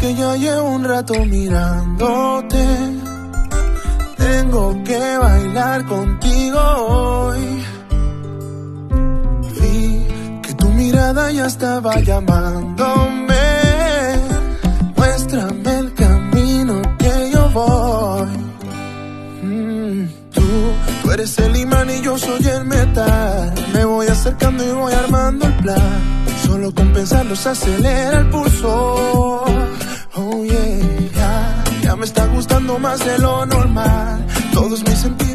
que ya llevo un rato mirándote. Tengo que bailar contigo hoy. Vi que tu mirada ya estaba llamándome. Muéstrame el camino que yo voy. Tú eres el imán y yo soy el metal. Me voy acercando y voy armando el plan. Solo con pensarlo se acelera el pulso. Oh yeah, ya me está gustando más de lo normal. Todos mis sentidos